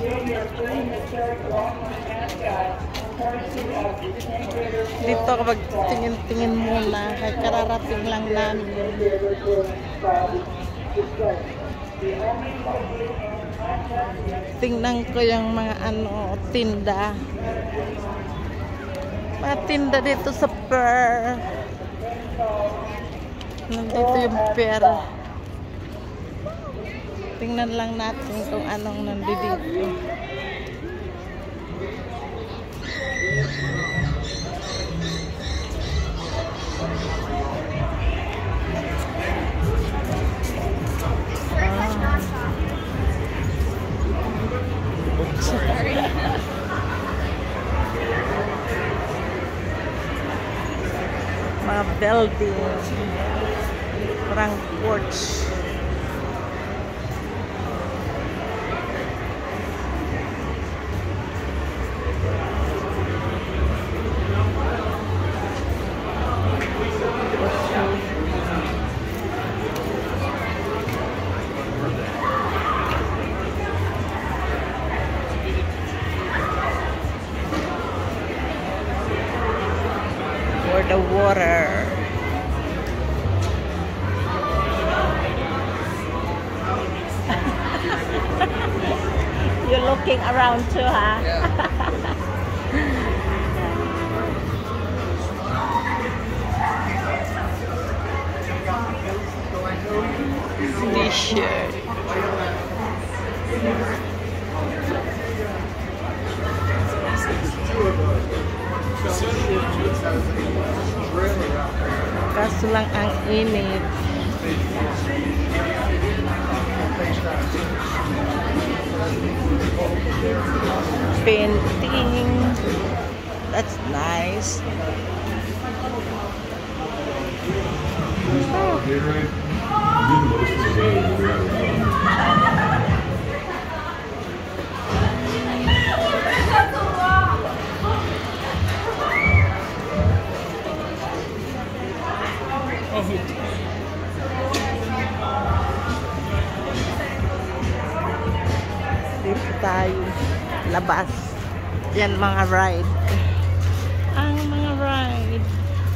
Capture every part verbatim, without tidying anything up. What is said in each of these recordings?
Dito kapag tingin-tingin muna, kay kararating lang namin. Tingnan ko yung mga ano, tinda. Mga tinda dito sa Pearl. Nandito yung Pearl. Tingnan lang natin kung anong nandito. Mga building, parang porch. For the water. You're looking around too, huh? Yeah. T-shirt. Kaso lang ang init. Painting. That's nice. Oh. Dito tayo labas. Yan mga ride. Ang mga ride.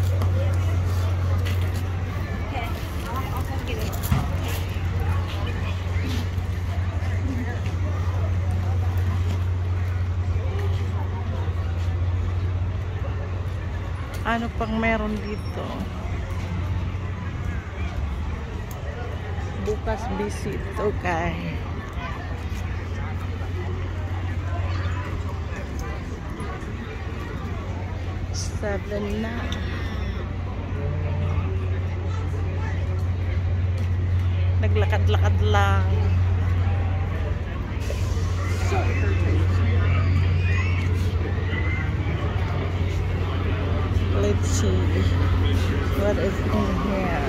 Ano pang meron dito? Bukas visit, okay. Seven na. Naglakad-lakad lang. Let's see what is in here.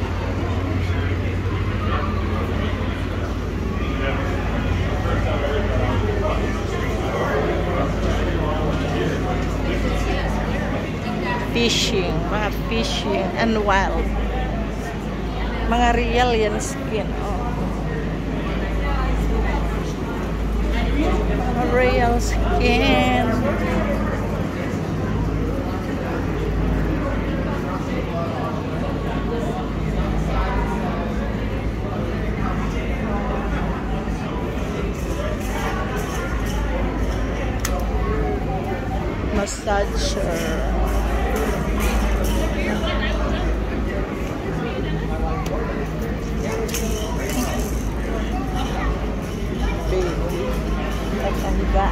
Fishing, mga fishing and wild. Mga real yan skin. Oh. Mga real skin. Massager. Nagkangga.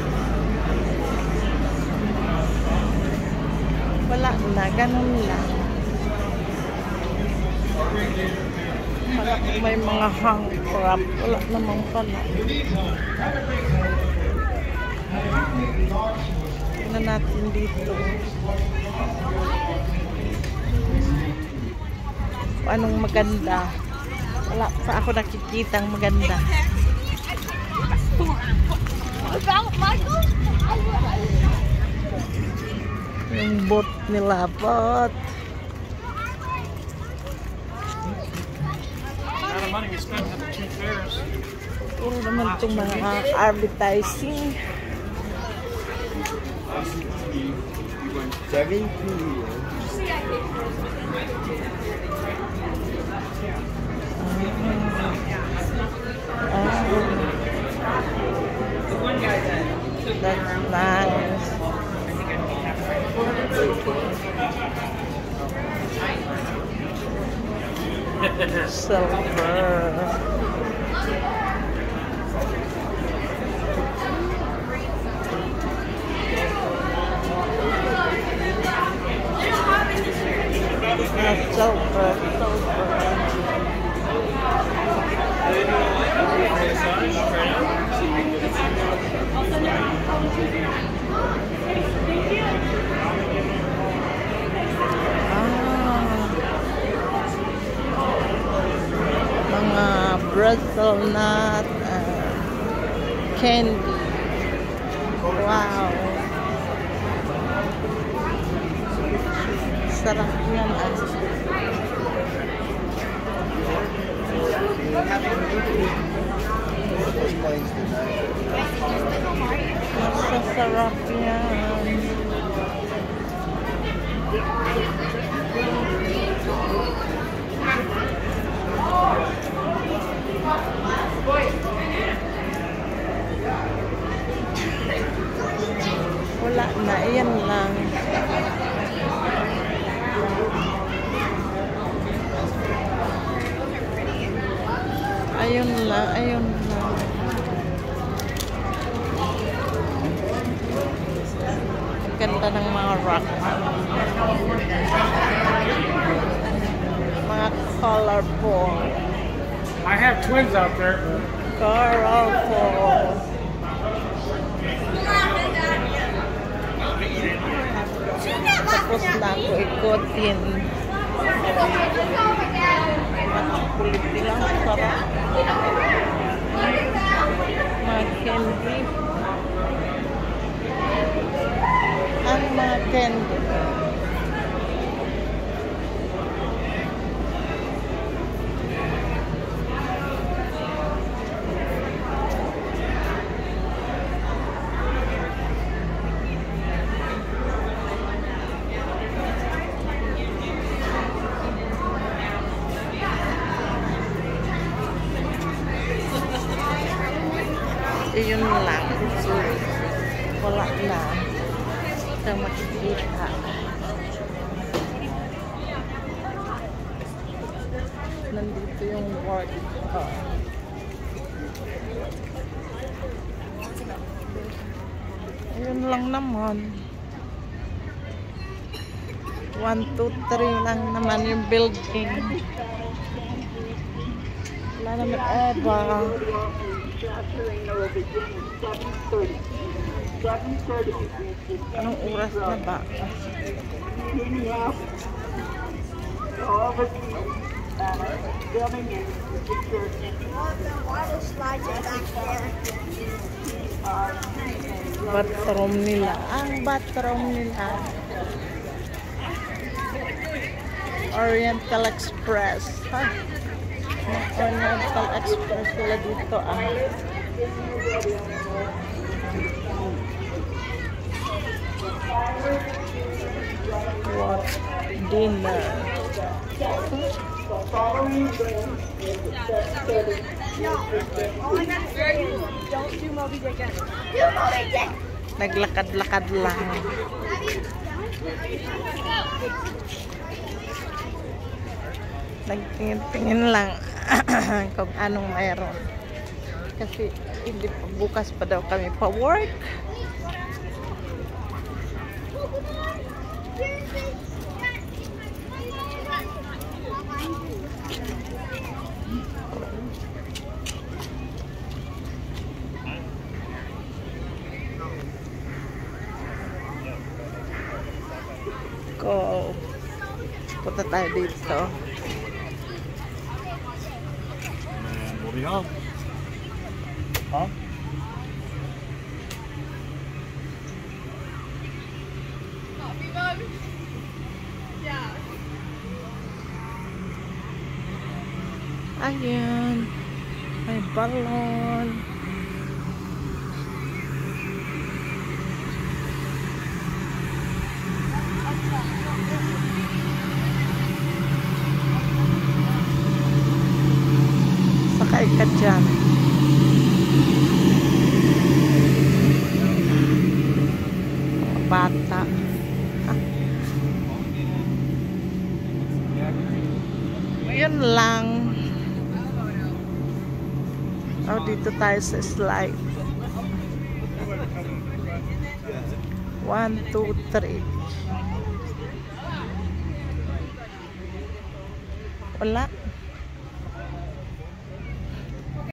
Wala na, ganun lang. Wala kung may mga hang crab. Wala namang pala. Tingnan natin dito. Anong maganda? Wala pa ako nakikita ang maganda. Yung boat nila, boat. The amount of money we spent at the two fairs. Puro naman itong mga advertising. That's nice. Silver. That's silver, silver. Brazil nut uh, candy. Wow, sarap yan ah. Masasarap yan. Wala na, yan lang. Ayun lang, ayun lang. Ganda ng mga rock. Mga colorful. I have twins out there. Colorful. Tapos na ako ikotin. Kulit nila, sarap. Mga candy. Ang mga candy. Yun lang. Wala na. Ito makikita. Nandito yung work ko. Ayun lang naman. One, two, three lang naman yung building. Wala naman eba. Anong oras na ba? Bathroom nila. Ang bathroom nila. Oriental Express. Ha? Oriental Express sila dito ah. What dinner? Naglakad-lakad lang. Nagtingin-tingin lang kung anong mayroon. Kasi hindi pa, bukas pa daw kami pa work. Go. Punta tayo dito. And we'll be home. Huh? Coffee mug? Yeah. Ayan. May balon. Sakay ka dyan. Mga bata. Yun lang. Oh, dito tayo sa slide. One, two, three. Wala.